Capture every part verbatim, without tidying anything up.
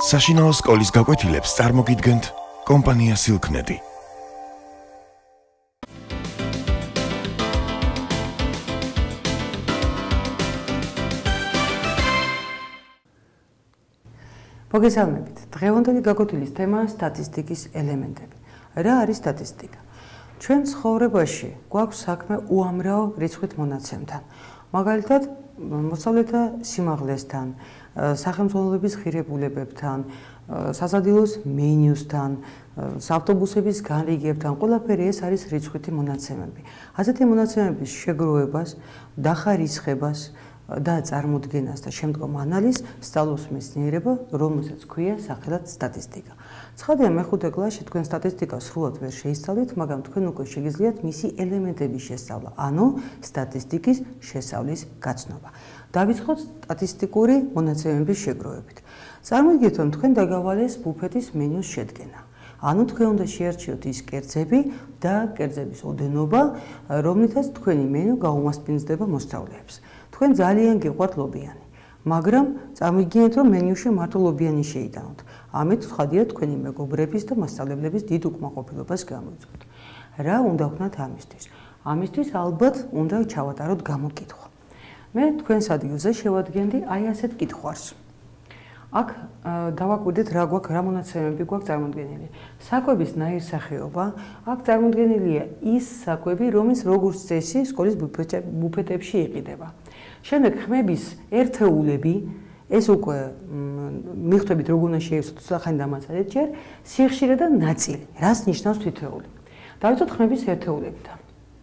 საშინაო სკოლის გაკვეთილებს წარმოგიდგენთ კომპანია სილქნეტი. მოგესალმებით. დღევანდელი გაკვეთილის თემაა სტატისტიკის ელემენტები. რა არის სტატისტიკა? ჩვენ ცხოვრებაში გვაქვს საქმე უამრავ რიცხვით მონაცემთან. მაგალითად, მოსწავლეთა სიმაღლესთან, სახელმწიფოების ღირებულებებთან, სასადილოს მენიუსთან, ავტობუსების განრიგებთან, ყველაფერი ეს არის რიცხვითი მონაცემები. ასეთი მონაცემების შეგროვებას, დახარისხებას და წარმოდგენას და შემდგომ ანალიზს სწავლობს მეცნიერება, რომელსაც ქვია სახელად სტატისტიკა. ცხადია, მეხუთე კლასში თქვენ სტატისტიკას სრულად ვერ შეისწავლით, მაგრამ თქვენ უკვე შეგიძლიათ მისი ელემენტების შესწავლა, ანუ სტატისტიკის შესწავლის გაცნობა. დავიწყოთ სტატისტიკური მონაცემების შეგროვებით. წარმოიდგინეთ, რომ თქვენ დაგავალეს ბუფეტის მენიუს შედგენა. ანუ თქვენ უნდა შეარჩიოთ ის კერძები და კერძების ოდენობა, რომლითაც თქვენი მენიუ გაუმასპინძლდება მოსწავლეებს. თქვენ ძალიან გიყვართ ლობიანი, მაგრამ წარმოიდგინეთ, რომ მენიუში მარტო ლობიანი შეიტანოთ. ამით ცხადია თქვენი მეგობრების და მასწავლებლების დიდ უკმაყოფილებას გამოიწვევთ. რა უნდა ვქნათ ამისთვის? ამისთვის ალბათ უნდა ჩავატაროთ გამოკითხვა. მე თქვენს ადგილზე შევადგენდი აი ასეთ კითხვას. აქ დავაკვირდეთ რა გვაქვს, რა მონაცემები გვაქვს წარმოდგენილი. საკვების ნაირსახეობა, აქ წარმოდგენილია ის საკვები, რომელიც როგორც წესი სკოლის ბუფეტებში იყიდება. შემდეგ ხმების ერთეულები, ეს უკვე მიხვდებით როგორ უნდა შეივსოთ სახანი დამაცადეთ ჯერ, სიხშირე და ნაწილი. რას ნიშნავს თითოეული? დავიწყოთ ხმების ერთეულებიდან.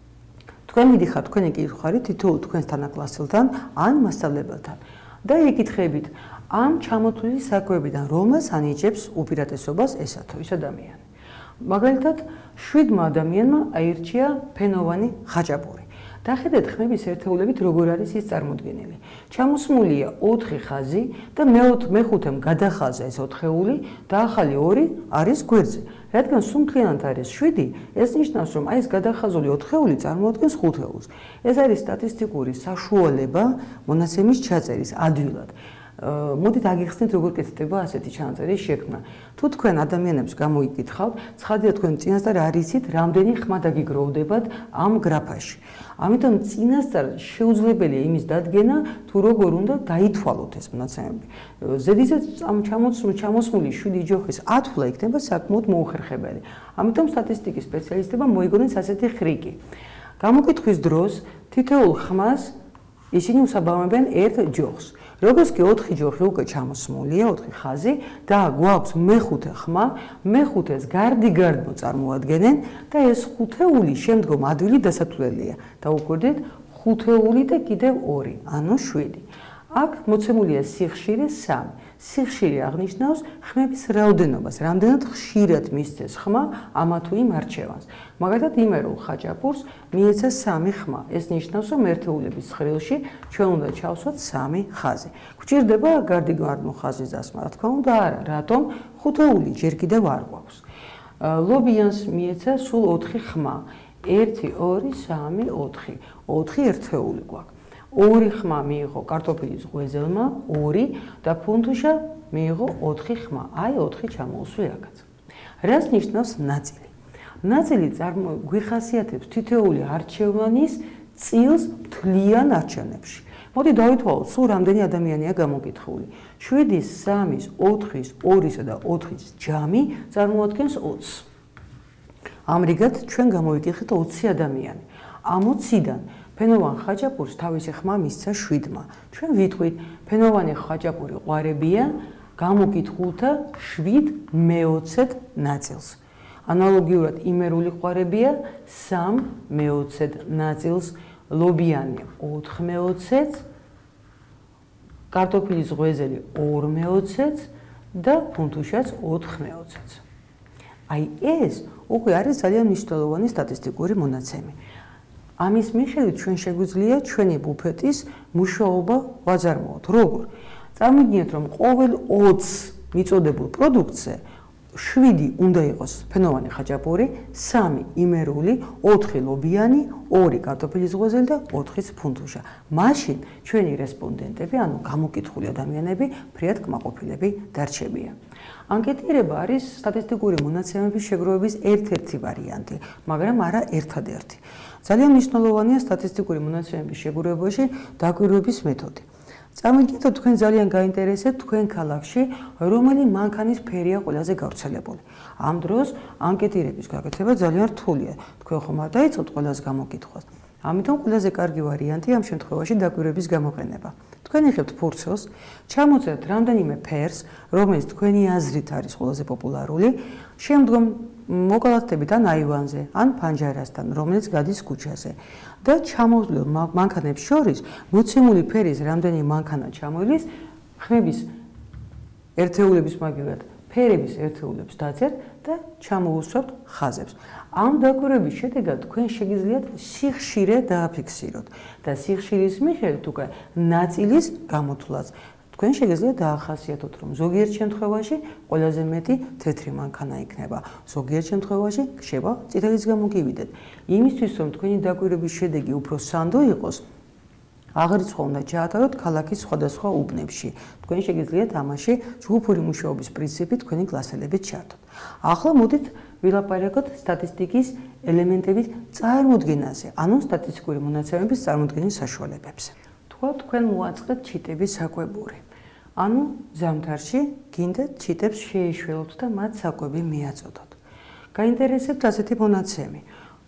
თქვენ მიდიხართ თქვენი კითხარი თითოეულ თქვენს თანაკლასელთან ან მასწავლებელთან და ეკითხებით ამ ჩამოთვლილი საკვებიდან რომელს ანიჭებს უპირატესობას ესა თუ ის ადამიანი. მაგალითად, შვიდმა ადამიანმა აირჩია ფენოვანი ხაჭაპური. დახედეთ ხმების ერთეულებით როგორ არის ის წარმოდგენილი. ჩამოსმულია ოთხი ხაზი და მეხუთემ გადახაზა ეს ოთხეული და ახალი ორი არის გვერდზე. რადგან სუმთლიანად არის შვიდი, ეს ნიშნავს, რომ აი ეს გადახაზული ოთხეული წარმოადგენს ხუთეულს. ეს არის სტატისტიკური საშუალება მონაცემის ჩაწერის ადვილად. მოდით აგიხსნით როგორ კეთდება ასეთი ჩანაწერის შექმნა. თუ თქვენ ადამიანებს გამოიკითხავთ, ცხადია თქვენ წინასწარ არ იცით, რამდენი ხმა დაგიგროვდებათ ამ გრაფაში. ამიტომ წინასწარ შეუძლებელია იმის დადგენა, თუ როგორ უნდა დაითვალოთ ეს მონაცემები. ზედიზედ ამ ჩამოსმული შვიდი ჯოხის ათვლა იქნება საკმაოდ მოუხერხებელი. ამიტომ სტატისტიკის სპეციალისტებმა მოიგონეს ასეთი ხრიკი. გამოკითხვის დროს თითოეულ ხმას ისინი უსაბამებენ ერთ ჯოხს. როგორც კი ოთხი ჯოხი უკვე ჩამოსმულია, ოთხი ხაზი და გვაქვს მეხუთე ხმა, მეხუთეს გარდიგარდ მოწარმოადგენენ და ეს ხუთეული შემდგომ ადვილი დასათვლელია. დავუკვირდით ხუთეული და კიდევ ორი, ანუ შვიდი. აქ მოცემულია სიხშირე სამი. სიხშირე აღნიშნავს ხმების რაოდენობას, რამდენად ხშირად მისცეს ხმა ამა თუ იმ არჩევანს. მაგალითად, იმერულ ხაჭაპურს მიეცა სამი ხმა. ეს ნიშნავს, რომ ერთეულების ცხრილში ჩვენ უნდა ჩავსვათ სამი ხაზი. გვჭირდება გარდიგარდმო ხაზის დასმა? რა თქმა უნდა, არა. რატომ? ხუთეული ჯერ კიდევ არ გვაქვს. ლობიანს მიეცა სულ ოთხი ხმა. ერთი, ორი, სამი, ოთხი. ოთხი ერთეული გვაქვს. ორი ხმა მიიღო კარტოფილის ღვეძელმა, ორი და ფუნთუშა მიიღო ოთხი ხმა. აი ოთხი ჩამოუსვი რაგაც. რას ნიშნავს ნაწილი? ნაწილი გვიხასიათებს თითოეული არჩევანის წილს მთლიან არჩევნებში. მოდი დავითვალოთ, სულ რამდენი ადამიანია გამოკითხული. შვიდის, სამის, ოთხის, ორისა და ოთხის ჯამი წარმოადგენს ოცს. ამრიგად ჩვენ გამოვიკითხეთ ოცი ადამიანი. ამ ოციდან ფენოვან ხაჭაპურს თავისი ხმა მისცა შვიდმა. ჩვენ ვიტყვით, ფენოვანი ხაჭაპური ყვარებია გამოკითხულთა შვიდ მეოცედ ნაწილს. ანალოგიურად იმერული ყვარებია სამ მეოცედ ნაწილს, ლობიანი ოთხ მეოცედს, კარტოფილის ღვეძელი ორ მეოცედს და ფუნთუშაც ოთხ მეოცედს. აი ეს უკვე არის ძალიან მნიშვნელოვანი სტატისტიკური მონაცემი. ამის მიხედვით ჩვენ შეგვიძლია ჩვენი ბუფეტის მუშაობა ვაძარმოოთ. როგორ? წარმოიდგინეთ, რომ ყოველ ოცს მიწოდებულ პროდუქტზე შვიდი უნდა იყოს ფენოვანი ხაჭაპური, სამი იმერული, ოთხი ლობიანი, ორი კარტოფილის ზღვეზელი და ოთხიც ფუნთუშა. მაშინ ჩვენი რესპონდენტები, ანუ გამოკითხული ადამიანები, ფრიად კმაყოფილები დარჩებიან. ანკეტირება არის სტატისტიკური მონაცემების შეგროვების ერთ-ერთი ვარიანტი, მაგრამ არა ერთადერთი. ძალიან მნიშვნელოვანია სტატისტიკური მონაცემების შეგროვებაში დაკვირვების მეთოდი. Წარმოგიდგენთ, თქვენ ძალიან გაინტერესებთ თქვენ ქალაქში, რომელი მანქანის ფერია ყველაზე გავრცელებული. Ამ დროს ანკეტირების გაკეთება ძალიან რთულია. თქვენ ხომ არ დაიწყოთ ყველას გამოკითხვას. ამიტომ ყველაზე კარგი ვარიანტი ამ შემთხვევაში დაკვირვების გამოყენება. თქვენ იღებთ ფურცელს, ჩამოწერთ რამდენიმე ფერს, რომელიც თქვენი აზრით არის ყველაზე პოპულარული, შემდგომ მოკალათებით ან აივანზე, ან ფანჯარასთან, რომელიც გადის ქუჩაზე. და ჩამოვლილ მანქანებს შორის მოცემული ფერის რამდენი მანქანა ჩამოივლის, ხმების ერთეულების მაგივრად ფერების ერთეულებს დაწერთ და ჩამოუსვამთ ხაზებს. ამ დაკვირვების შედეგად თქვენ შეგიძლიათ სიხშირე დააფიქსიროთ და სიხშირის მიხედვით უკვე ნაწილის გამოთვლაც თქვენ შეგიძლიათ დაახასიათოთ, რომ ზოგიერთ შემთხვევაში ყველაზე მეტი თეთრი მანქანა იქნება, ზოგიერთ შემთხვევაში ხდება წითელის გამოგივიდეთ. იმისთვის, რომ თქვენი დაკვირვების შედეგი უფრო სანდო იყოს, აღრიცხვა უნდა ჩაატაროთ ქალაქის სხვადასხვა უბნებში. თქვენ შეგიძლიათ ამაში ჯგუფური მუშაობის პრინციპით თქვენი კლასელებით ჩართოთ. ახლა მოდით ვილაპარაკოთ სტატისტიკის ელემენტების წარმოდგენაზე, ანუ სტატისტიკური მონაცემების წარმოდგენის საშუალებებზე. თქვა თქვენ მოაწყეთ ჩიტების საკვებური. ანუ ზამთარში გინდათ ჩიტებს შეეშველოთ და მათ საკვები მიაწოდოთ. გაინტერესებთ ასეთი მონაცემი.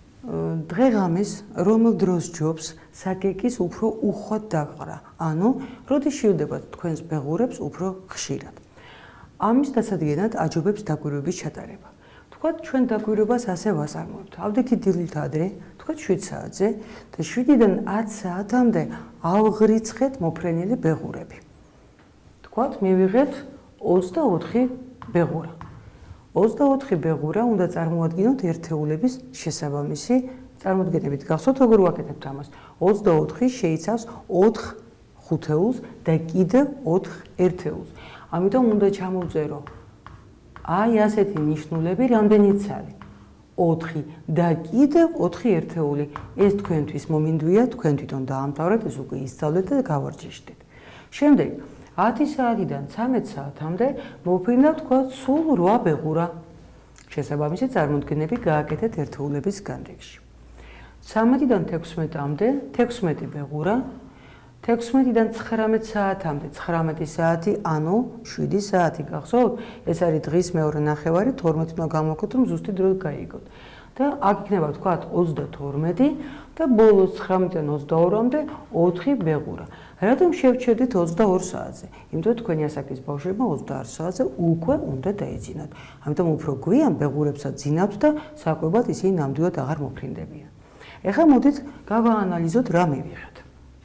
დღე-ღამეს რომელ დროს ჯობს საკეკის უფრო უხვად დაყრა, ანუ როდის შევდებათ თქვენს ბეღურებს უფრო ხშირად. ამის დასადგენად აჯობებს დაკვირვების ჩატარება. თქვათ ჩვენ დაკვირვებას ასე ვაზარმოებთ. ავდეთი დილით ადრე, თქვათ შვიდ საათზე და შვიდიდან ათ საათამდე ავღრიცხეთ მოფრენილი ბეღურები. თქვათ მივიღეთ ოცდაოთხი ბეღურა. ოცდაოთხი ბეღურა უნდა წარმოადგინოთ ერთეულების შესაბამისი წარმოდგენებით. გახსოვთ როგორ ვაკეთებთ ამას? ოცდაოთხი შეიცავს ოთხ ხუთეულს და კიდევ ოთხ ერთეულს. ამიტომ უნდა ჩამოვწერო აი ასეთი ნიშნულები რამდენი ცალი? ოთხი და კიდევ ოთხი ერთეული. ეს თქვენთვის მომინდვია, თქვენ თვითონ დაამთავრეთ, ეს უკვე ისწავლეთ და გავარჯიშდით. შემდეგ ათი საათიდან ცამეტ საათამდე მოფრინავთ თქვათ სულ რვა ბეღურა. შესაბამისი წარმოდგენები გააკეთეთ ერთეულების განრიგში. ცამეტიდან თექვსმეტამდე თექვსმეტი ბეღურა, თექვსმეტიდან ცხრამეტ საათამდე ცხრამეტი საათი, ანუ შვიდი საათი გახსოვთ? ეს არის დღის მეორე ნახევარი, თორმეტი უნდა გამოვქოთ, რომ ზუსტი დრო გაიგოთ. და აქ იქნება თქვათ ოცდათორმეტი და ბოლოს ცხრამეტიდან ოცდაორმეტამდე ოთხი ბეღურა. რატომ შევჩერდით ოცდაორ საათზე? იმიტომ თქვენი ასაკის ბავშვებმა ოცდაორ საათზე უკვე უნდა დაეძინათ. ამიტომ უფრო გვიან ბეღურებსაც ძინავთ და საკვებად ისინი ნამდვილად აღარ მოფრინდებიან. ეხლა მოდით გავაანალიზოთ რა მივიღეთ.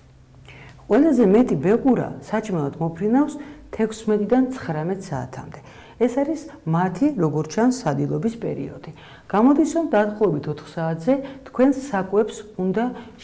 ყველაზე მეტი ბეღურა საჭმელად მოფრინავს თექვსმეტიდან ცხრამეტ საათამდე. ეს არის მათი, როგორც ჩანს, სადილობის პერიოდი. გამოდის, რომ დაახლოებით ოთხ საათზე თქვენ საკვებს უნდა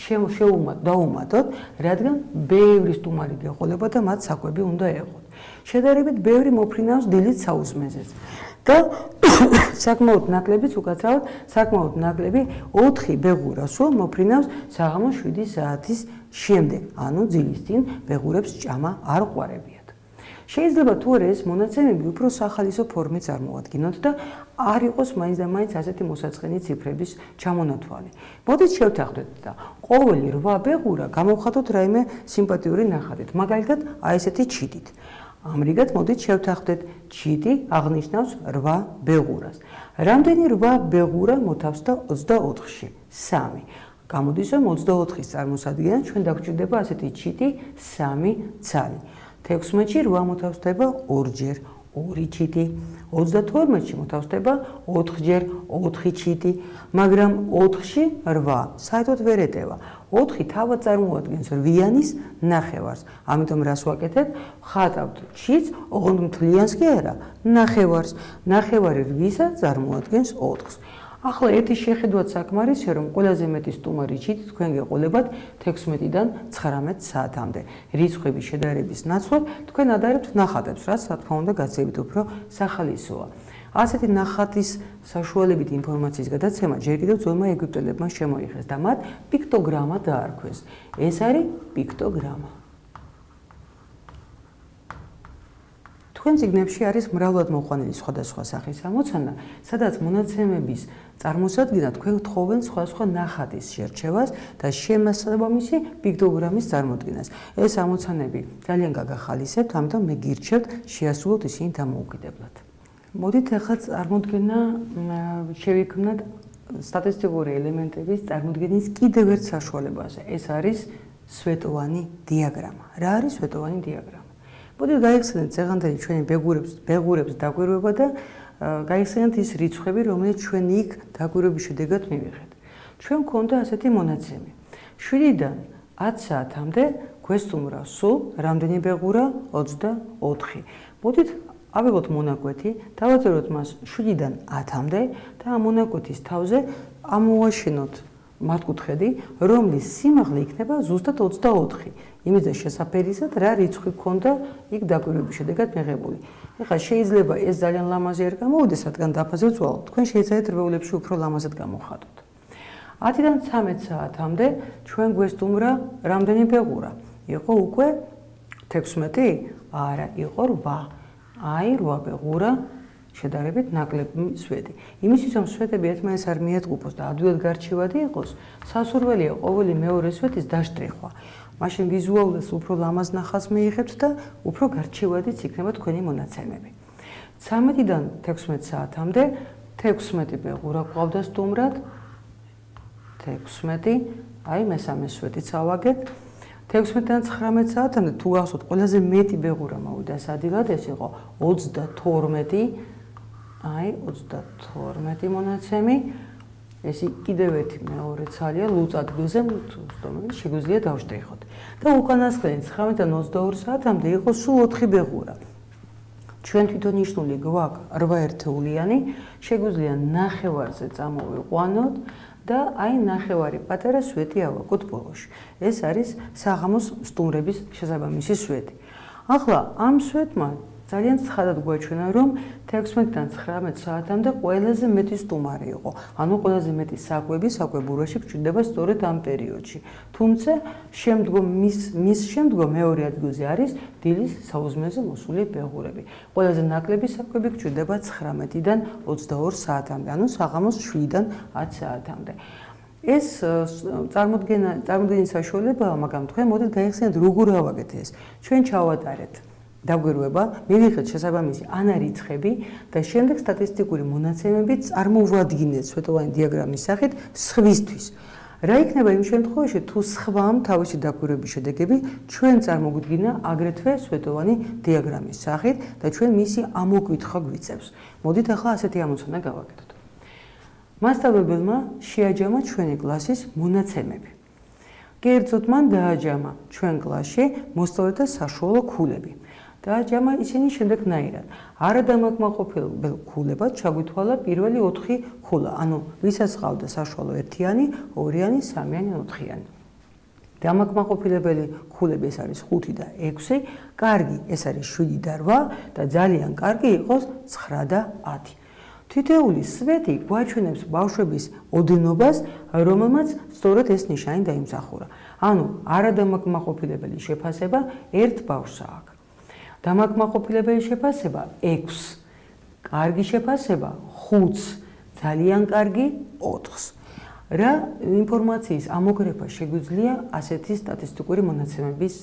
დაუმატოთ, რადგან ბევრი სტუმარი გეყოლება და მათ საკვები უნდა ეყოთ. შედარებით ბევრი მოფრინავს დილით საუზმეზეს. და საკმაოდ ნაკლებიც უკაცრავად, საკმაოდ ნაკლები ოთხი ბეღურა სულ მოფრინავს საღამოს შვიდი საათის შემდეგ, ანუ ძილის წინ ბეღურებს ჭამა არ ყვარებიათ. შეიძლება თუ არა ეს მონაცემები უფრო სახალისო ფორმით წარმოადგინოთ და არ იყოს მაინც და მაინც ასეთი მოსაწყენი ციფრების ჩამონათვალი. მოდით შევთანხმდეთ და ყოველი რვა ბეღურა გამოვხატოთ რაიმე სიმპათიური ნახატით, მაგალითად აი ესეთი ჩიტით. ამრიგად მოდით შევთანხმდეთ, ჩიტი აღნიშნავს რვა ბეღურას. რამდენი რვა ბეღურა მოთავსდა ოცდაოთხში? სამი. გამოდის, რომ ოცდაოთხის წარმოსადგენად ჩვენ დაგვჭირდება ასეთი ჩიტი სამი ცალი. თექვსმეტში რვა მოთავსდება ორჯერ ორი ჩიტი, ოცდათორმეტში მოთავსდება ოთხჯერ ოთხი ჩიტი, მაგრამ ოთხში რვა საერთოდ ვერ ეტევა. ოთხი თავად წარმოადგენს რვიანის ნახევარს. ამიტომ რას ვაკეთებ? ვხატავთ ჩიტს, ოღონდ მთლიანს კი არა, ნახევარს. ნახევარი რვისა წარმოადგენს ოთხს. ახლა ერთი შეხედვაც საკმარისია, რომ ყველაზე მეტი სტუმარი ჩიტი თქვენ გეყოლებათ თექვსმეტიდან ცხრამეტ საათამდე. რიცხვების შედარების ნაცვლად თქვენ ადარებთ ნახატებს, რაც რა თქმა უნდა გაცილებით უფრო სახალისოა. ასეთი ნახატის საშუალებით ინფორმაციის გადაცემა ჯერ კიდევ ძველმა ეგვიპტელებმა შემოიღეს და მათ პიქტოგრამა დაარქვეს. ეს არის პიქტოგრამა. თქვენ წიგნებში არის მრავლად მოყვანილი სხვადასხვა სახის ამოცანა, სადაც მონაცემების წარმოსადგენად თქვენ გთხოვენ სხვადასხვა ნახატის შერჩევას და შემასაბამისი პიქტოგრამის წარმოდგენას. ეს ამოცანები ძალიან გაგახალისებთ, ამიტომ მე გირჩევთ შეასრულოთ ისინი დამოუკიდებლად. მოდით ახლა წარმოდგენა შევიქმნათ სტატისტიკური ელემენტების წარმოდგენის კიდევ ერთ საშუალებაზე. ეს არის სვეტოვანი დიაგრამა. რა არის სვეტოვანი დიაგრამა? მოდით გაიხსენოთ ზეღანდელი ჩვენი ბეგურებს, ბეგურებს დაკვირვება და გაიხსენოთ ის რიცხვები, რომელიც ჩვენ იქ დაკვირვების შედეგად მივიღეთ. ჩვენ გვქონდა ასეთი მონაცემი. შვიდიდან ათ საათამდე გვესტუმრა სულ რამდენი ბეგურა? ოცდაოთხი. მოდით ავიღოთ მონაკვეთი, დავაწეროთ მას შვიდიდან ათამდე და ამ მონაკვეთის თავზე ამოვაშენოთ მართკუთხედი, რომლის სიმაღლე იქნება ზუსტად ოცდაოთხი. იმის შესაფერისად რა რიცხვი გქონდა იქ დაკვირვების შედეგად მიღებული. ეხლა შეიძლება ეს ძალიან ლამაზი არ გამოვიდეს, რადგან დაფაზე ვწვალოთ. თქვენ შეიძლიათ რვეულებში უფრო ლამაზად გამოხატოთ. ათიდან ცამეტ საათამდე ჩვენ გვესტუმრა რამდენი ბეღურა? იყო უკვე თექვსმეტი? არა, იყო რვა. აი რვა ბეღურა შედარებით ნაკლები სვეტი. იმისთვის რომ სვეტები ერთმანეთს არ მიატყუპოს და ადვილად გარჩევადი იყოს, სასურველია ყოველი მეორე სვეტის დაშტრიხვა. მაშინ ვიზუალურს უფრო ლამაზ ნახატს მიიღებთ და უფრო გარჩევადიც იქნება თქვენი მონაცემები. ცამეტიდან თექვსმეტ საათამდე თექვსმეტი ბეღურა გვყავდა სტუმრად. თექვსმეტი, აი მესამე სვეტიც ავაგეთ. თექვსმეტიდან ცხრამეტ საათამდე თუ გახსოვთ, ყველაზე მეტი ბეღურა მოვიდა სადილად, ეს იყო ოცდათორმეტი. აი ოცდათორმეტი მონაცემი. ეს კიდევ ერთი მეორე ცალია ლუწ ადგილზე, რომელიც შეგვიძლია დავშტრიხოთ. და უკანასკნელი ცხრამეტიდან ოცდაორ საათამდე იყო სულ ოთხი ბეღურა. ჩვენ თვითონ ნიშნული გვაქვს რვა ერთეულიანი, შეგვიძლია ნახევარზე წამოვიყვანოთ და აი ნახევარი პატარა სვეტი ავაგოთ ბოლოში. ეს არის საღამოს სტუმრების შესაბამისი სვეტი. ახლა ამ სვეტმა ძალიან ცხადად გვაჩვენა, რომ თექვსმეტიდან ცხრამეტ საათამდე ყველაზე მეტი სტუმარი იყო. ანუ ყველაზე მეტი საკვები საკვებურაში გჭირდება სწორედ ამ პერიოდში. თუმცა შემდგომ მის მის შემდგომ მეორე ადგილზე არის დილის საუზმეზე მოსული ბეღურები. ყველაზე ნაკლები საკვები გჭირდება ცხრამეტიდან ოცდაორ საათამდე, ანუ საღამოს შვიდიდან ათ საათამდე. ეს წარმოდგენა წარმოდგენის საშუალებაა, მაგრამ თქვენ მოდით გაიხსენოთ როგორ ავაგეთ ეს. ჩვენ ჩავატარეთ დაგვირვება, მივიღეთ შესაბამისი ანარიცხები და შემდეგ სტატისტიკური მონაცემები წარმოვადგინეთ სვეტოვანი დიაგრამის სახით სხვისთვის. რა იქნება იმ შემთხვევაში, თუ სხვამ თავისი დაკვირვების შედეგები ჩვენ წარმოგვიდგინა აგრეთვე სვეტოვანი დიაგრამის სახით და ჩვენ მისი ამოკვითხვა გვიწევს. მოდით ახლა ასეთი ამოცანა გავაკეთოთ. მასწავლებელმა შეაჯამა ჩვენი კლასის მონაცემები. კერძოდ მან დააჯამა ჩვენ კლასში მოსწავლეთა საშუალო ქულები. დააჯამა ისინი შემდეგნაირად. არადამაკმაყოფილ ქულებად ჩაგვითვალა პირველი ოთხი ქულა, ანუ ვისაც ყავდა საშუალო ერთიანი, ორიანი, სამიანი, ოთხიანი. დამაკმაყოფილებელი ქულები ეს არის ხუთი და ექვსი, კარგი ეს არის შვიდი და რვა და ძალიან კარგი იყოს ცხრა და ათი. თითოეული სვეტი გვაჩვენებს ბავშვების ოდენობას, რომელმაც სწორედ ეს ნიშანი დაიმსახურა. ანუ არადამაკმაყოფილებელი შეფასება ერთ ბავშვს აქვს. დამაკმაყოფილებელი შეფასება ექვსს, კარგი შეფასება ხუთს, ძალიან კარგი ოთხს. რა ინფორმაციის ამოგრეფა შეგვიძლია ასეთი სტატისტიკური მონაცემების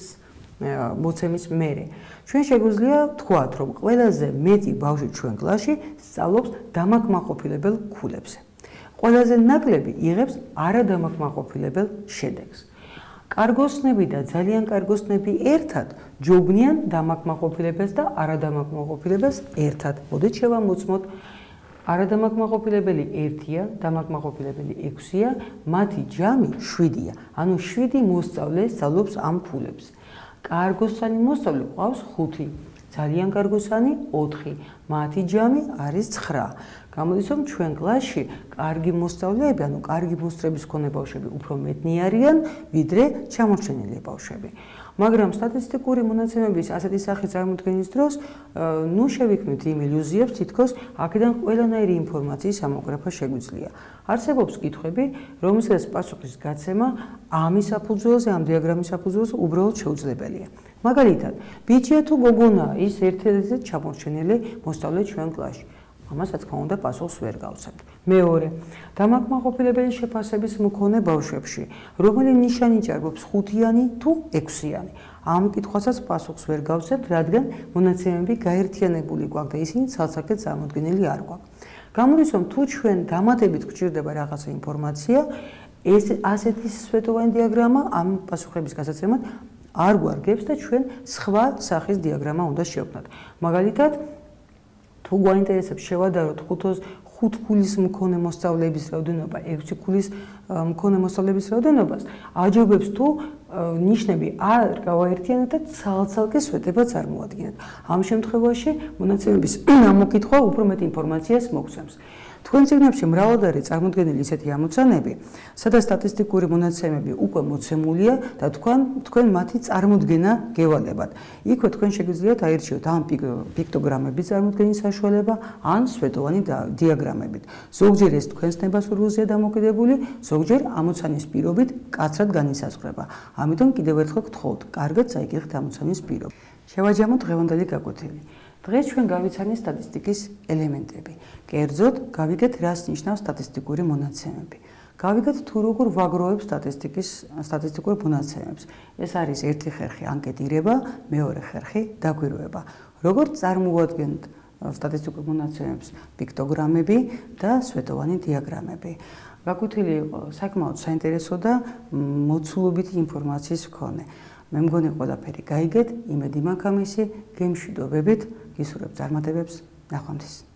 მოცემის მერე. ჩვენ შეგვიძლია ვთქვათ, რომ ყველაზე მეტი ბავშვი ჩვენ კლასში სწავლობს დამაკმაყოფილებელ ქულებზე. ყველაზე ნაკლები იღებს არადამაკმაყოფილებელ შედეგს. კარგოსნები და ძალიან კარგოსნები ერთად ჯობნიან დამაკმაყოფილებელს და არადამაკმაყოფილებელს ერთად. მოდით შევამოწმოთ. არადამაკმაყოფილებელი ერთია, დამაკმაყოფილებელი ექვსია, მათი ჯამი შვიდია. ანუ შვიდი მოსწავლე სწავლობს ამ ქულებს. კარგოსანი მოსწავლე ყავს ხუთი. ძალიან კარგოსანი ოთხი, მათი ჯამი არის ცხრა. გამოდის რომ ჩვენ კლასში კარგი მოსწავლეები, ანუ კარგი მოსწრების მქონე ბავშვები უფრო მეტნი არიან, ვიდრე ჩამორჩენილი ბავშვები. მაგრამ სტატისტიკური მონაცემების ასეთი სახის წარმოდგენის დროს, ნუ შევიქმნით იმ ილუზიებს, თითქოს აქედან ყველანაირი ინფორმაციის ამოგრაფა შეგვიძლია. არსებობს კითხვები, რომელსაც პასუხის გაცემა ამის საფუძველზე, ამ დიაგრამის საფუძველზე უბრალოდ შეუძლებელია. მაგალითად, ბიჭია თუ გოგონა ის ერთ-ერთი ჩამორჩენილი მოსწავლე ჩვენ კლასში. ამას რა თქმა უნდა პასუხს ვერ გავცემთ. მეორე, დამაკმაყოფილებელი შეფასების მქონე ბავშვებში, რომელი ნიშანი ჭარბობს ხუთიანი თუ ექვსიანი. ამ კითხვასაც პასუხს ვერ გავცემთ, რადგან მონაცემები გაერთიანებული გვაქვს და ისინი ცალ-ცალკე წარმოდგენილი არ გვაქვს. გამოდის რომ თუ ჩვენ დამატებით გვჭირდება რაღაცა ინფორმაცია, ეს ასეთი სვეტოვანი დიაგრამა ამ პასუხების გასაცემად არ გვარგებს და ჩვენ სხვა სახის დიაგრამა უნდა შევქმნათ. მაგალითად, თუ გვაინტერესებს შევადაროთ ხუთ ქულის მქონე მოსწავლეების რაოდენობა ექვსი ქულის მქონე მოსწავლეების რაოდენობას, აჯობებს თუ ნიშნები არ გავაერთიანოთ და ცალ-ცალკე სვეტებად წარმოადგენთ. ამ შემთხვევაში მონაცემების ამოკითხვა უფრო მეტ ინფორმაციას მოგცემს. თქვენ წიგნებში მრავლად არის წარმოდგენილი ისეთი ამოცანები, სადაც სტატისტიკური მონაცემები უკვე მოცემულია და თქვენ თქვენ მათი წარმოდგენა გევალებათ. იქვე თქვენ შეგვიძლიათ აირჩიოთ ამ პიქტოგრამების წარმოდგენის საშუალება, ან სვეტოვანი დიაგრამებით. ზოგჯერ ეს თქვენს ნებასურველზეა დამოკიდებული, ზოგჯერ ამოცანის პირობით კაცრად განისაზღვრება. ამიტომ კიდევ ერთხელ გთხოვთ, კარგად წაიკითხეთ ამოცანის პირობი. შევაჯამოთ დღევანდელი გაკვეთილი. დღეს ჩვენ გავიცანით სტატისტიკის ელემენტები. კერძოდ, გავიგეთ რას ნიშნავს სტატისტიკური მონაცემები. გავიგეთ თუ როგორ ვაგროვებ სტატისტიკის სტატისტიკურ მონაცემებს. ეს არის ერთი ხერხი ანკეტირება, მეორე ხერხი დაკვირვება. როგორ წარმოვადგენთ სტატისტიკურ მონაცემებს პიქტოგრამები და სვეტოვანი დიაგრამები. გაკვეთილი იყო საკმაოდ საინტერესო და მოცულობითი ინფორმაციის მქონე. მე მგონი ყველაფერი გაიგეთ, იმედი მაქვს ამისი, გემშვიდობებით, გისურვებთ წარმატებებს, ნახვამდის.